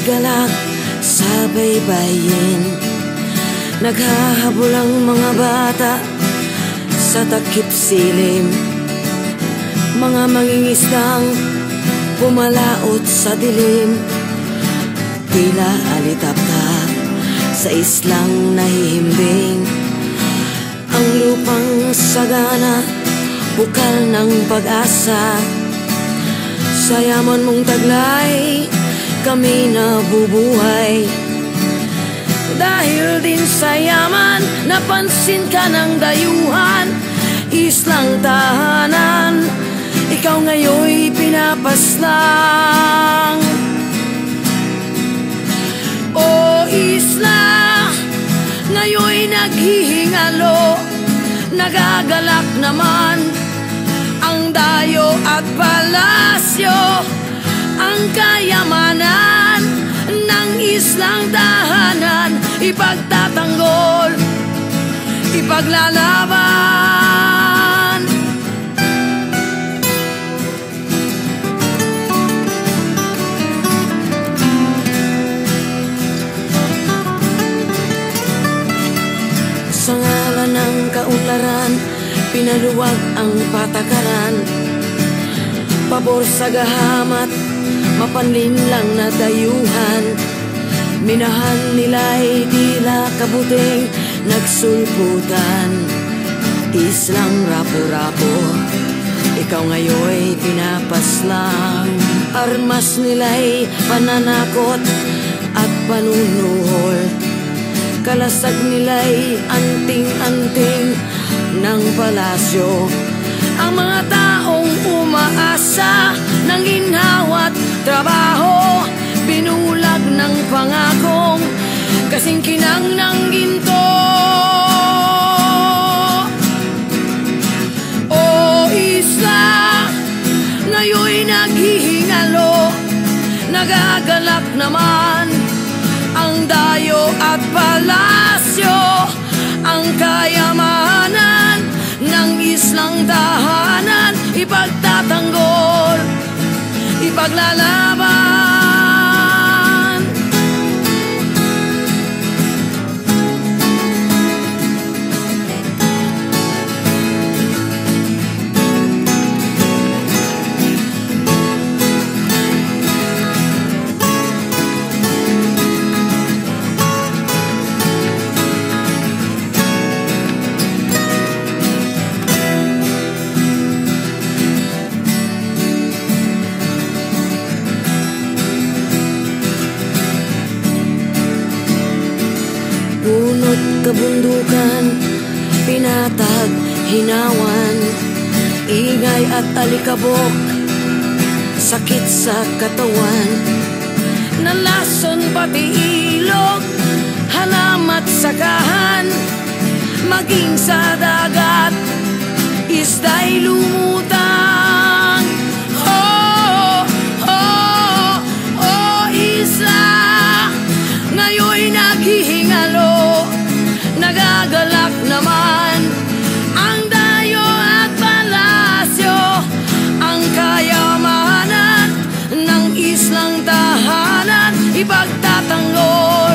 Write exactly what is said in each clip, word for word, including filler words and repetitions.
galak sa baybayin. Naghahabol ang mga bata sa takip silim, mga mangingisdang pumalaot sa dilim. Tila alitaptap sa islang nahihimbing, ang lupang sagana, bukal ng pag-asa. Sa yaman mong taglay, kami nabubuhay. Dahil din sa yaman, napansin ka ng dayuhan. Islang tahanan, ikaw ngayon'y pinapaslang. O isla, ngayon'y naghihingalo, nagagalak naman ang dayo at palasyo. Ang kayamanan ng islang tahanan, ipagtatanggol, ipaglalaban. Sa ngalan ng kaunlaran, pinaluwag ang patakaran. Pabor sa gahamat, mapanlin lang na dayuhan. Minahan nila'y tila kabuting nagsulputan. Islang rapo-rapo, ikaw ngayon'y pinapaslang. Armas nila'y pananakot at panunuhol. Kalasag nila'y anting-anting ng palasyo. Ang mga taong umaasa ng ginhawat trabaho, binulag ng pangakong kasing kinang ng ginto. O isla, ngayon'y naghihingalo, nagagalak naman ang dayo at palasyo. Ang kayamanan ng islang tahanan, ipagtatanggol, ipaglalaban. Punot kabundukan, pinatag, hinawan, ingay at alikabok, sakit sa katawan. Nalason pati ilog, halamat sakahan, maging sa dagat, isda'y lumutang. Oh, oh, oh, isla, ngayon'y naghihingalo, nagagalak naman ang dayo at palasyo. Ang kayamanan ng islang tahanan, ipagtatanggol,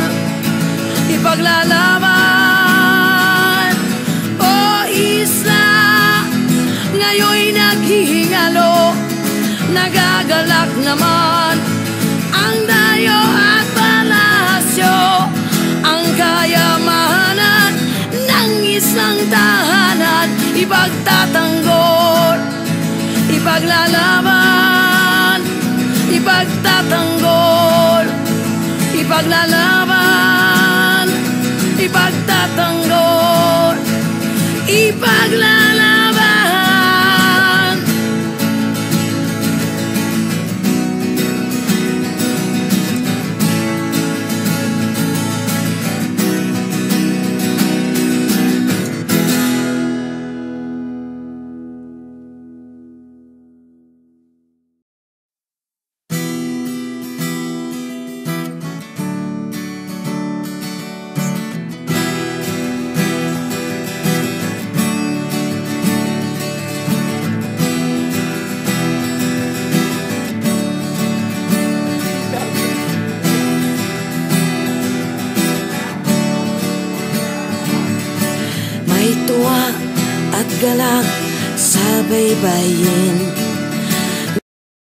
ipaglalaban. O isla, ngayon'y naghihingalo, nagagalak naman ang dayo at palasyo. Ang kayamanan ng islang tahanan, ipagtatanggol, ipaglalaban, ipagtatanggol, ipaglalaban, ipagtatanggol, ipaglalaban. galak sa baybayin.